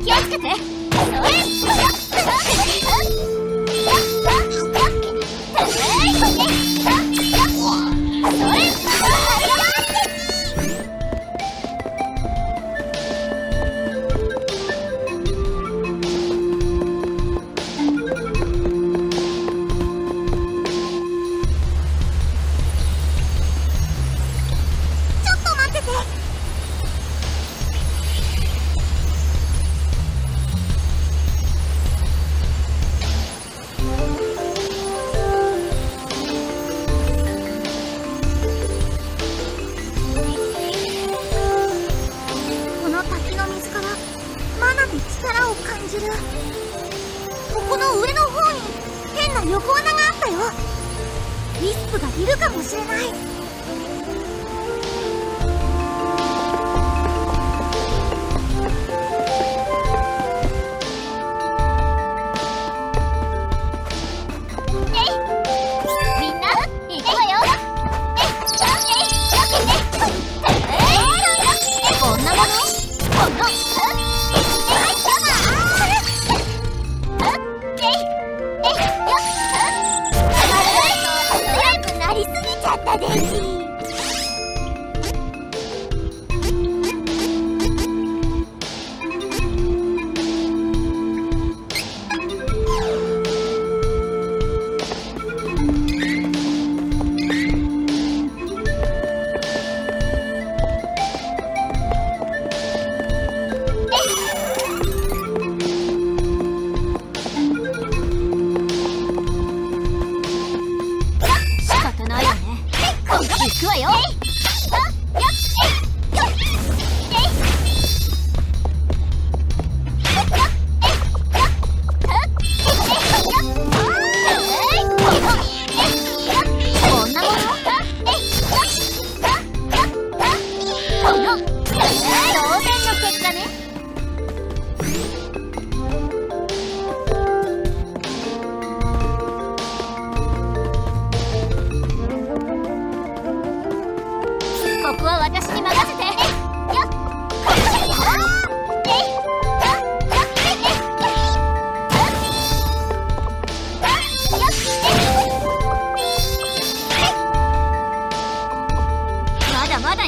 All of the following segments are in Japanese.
気をつけて。そここの上の方に変な横穴があったよ。ウィスプがいるかもしれない。みんな行くわよ。こんなもの行くわよ。こんなもの当然の結果ね。ここは私に任せて。まだまだよ。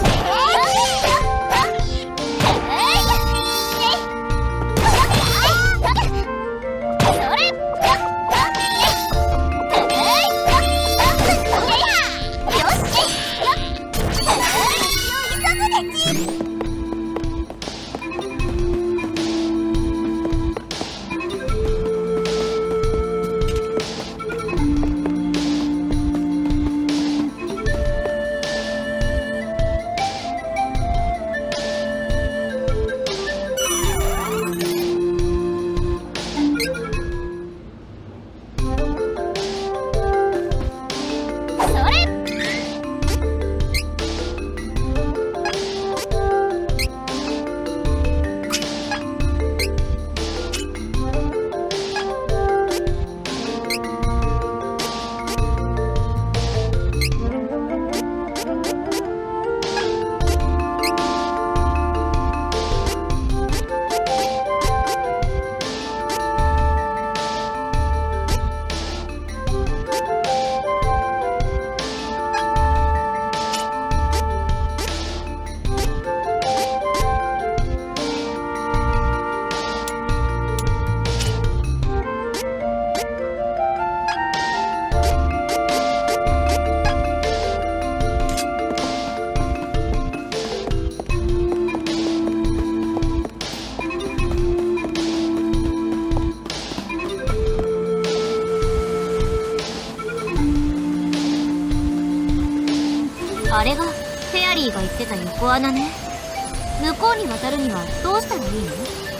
あれがフェアリーが言ってた横穴ね。向こうに渡るにはどうしたらいいの？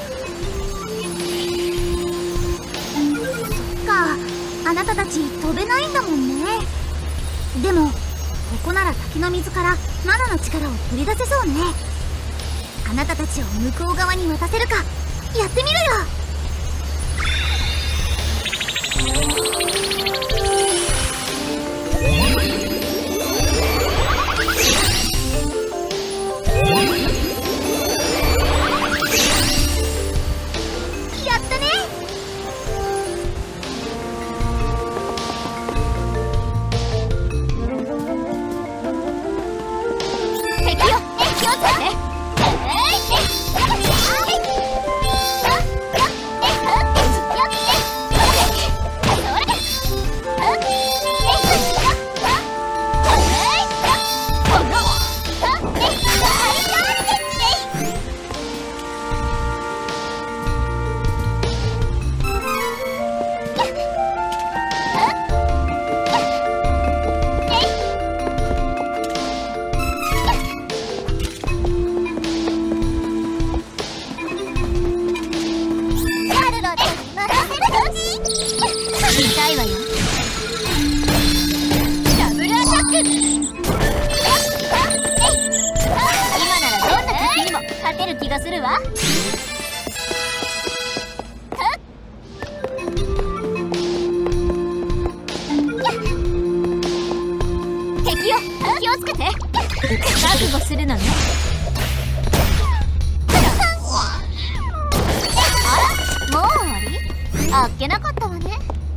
そっか、あなたたち飛べないんだもんね。でもここなら滝の水からマナの力を取り出せそうね。あなたたちを向こう側に渡せるかやってみるよ。 がするわ。敵よ、気をつけて。覚悟するのね。あら、もう終わり？あっけなかったわね。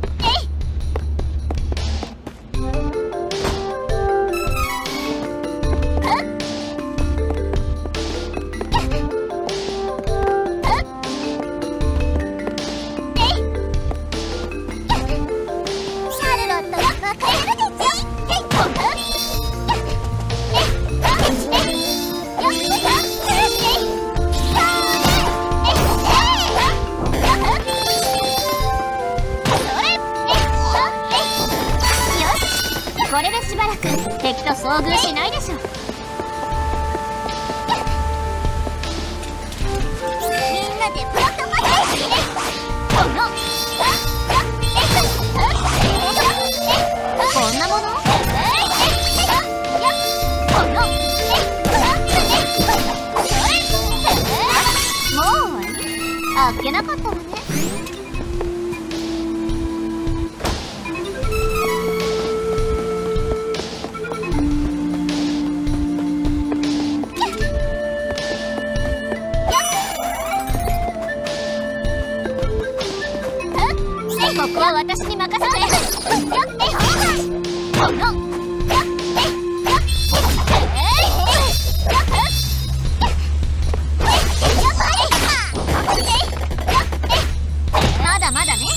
これでしばらく敵と遭遇しないでしょ。みんなでもっと待ってこんなものもう終わり？あっけなかったわね。ここは私に任せて。まだまだね。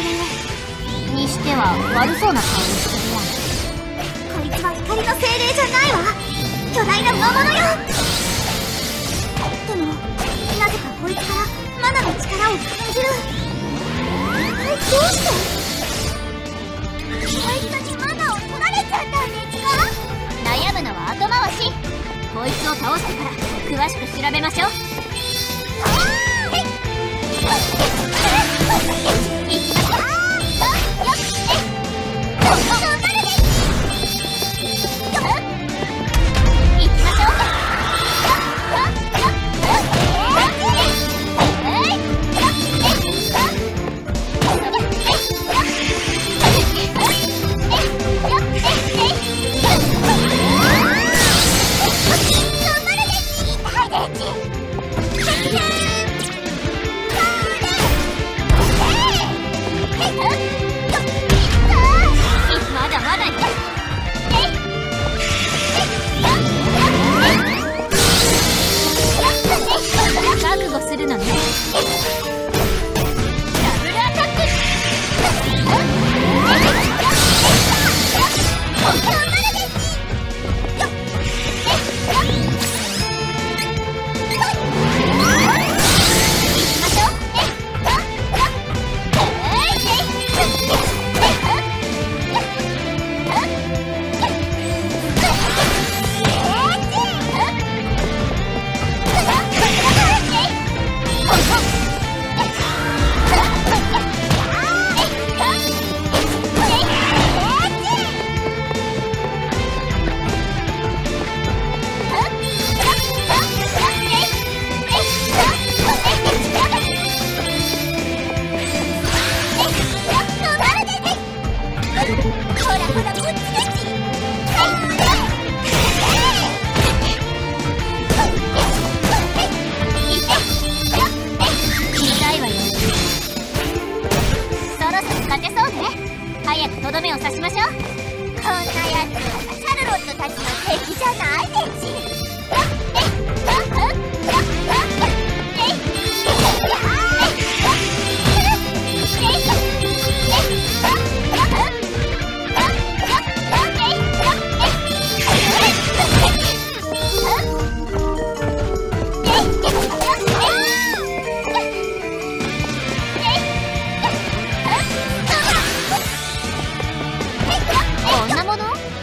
にしては悪そうな顔してるわ。 こいつは光の精霊じゃないわ。巨大な魔物よ。でもなぜかこいつからマナの力を感じる。どうしてこいつにマナを取られちゃったんですか？ 悩むのは後回し。こいつを倒してから詳しく調べましょう。覚悟するのね。ダブルアタック。早くとどめを刺しましょう。こんなやつシャルロットたちの敵じゃないでち。こんなもの？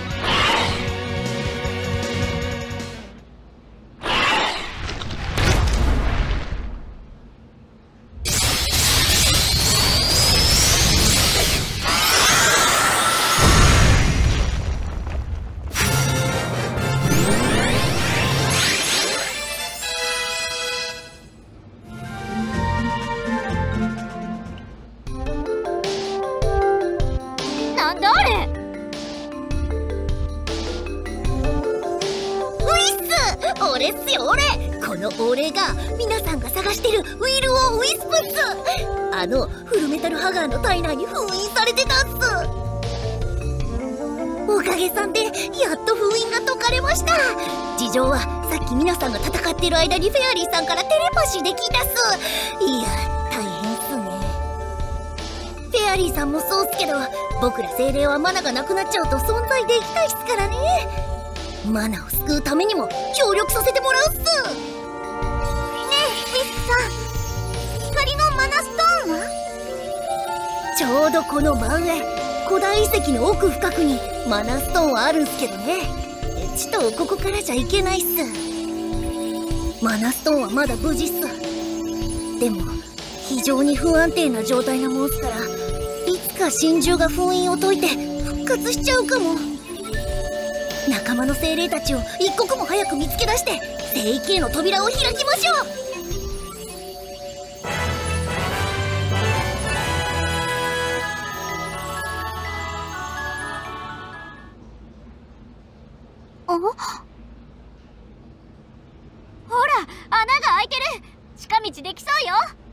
なんだあれ？ 俺っすよ俺。この俺が皆さんが探してるウィル・オー・ウィスプっす。あのフルメタルハガーの体内に封印されてたっす。おかげさんでやっと封印が解かれました。事情はさっき皆さんが戦ってる間にフェアリーさんからテレパシーで聞いたっす。いや大変っすね。フェアリーさんもそうっすけど、僕ら精霊はマナがなくなっちゃうと存在できないっすからね。マナを救うためにも協力させてもらうっす。ねえフィスさん、光のマナストーンは？ちょうどこの真上、古代遺跡の奥深くにマナストーンはあるんすけどね。ちとここからじゃいけないっす。マナストーンはまだ無事っす。でも非常に不安定な状態なもんすから、いつか神獣が封印を解いて復活しちゃうかも。仲間の精霊たちを一刻も早く見つけ出して聖域への扉を開きましょう。 ほら、穴が開いてる。近道できそうよ。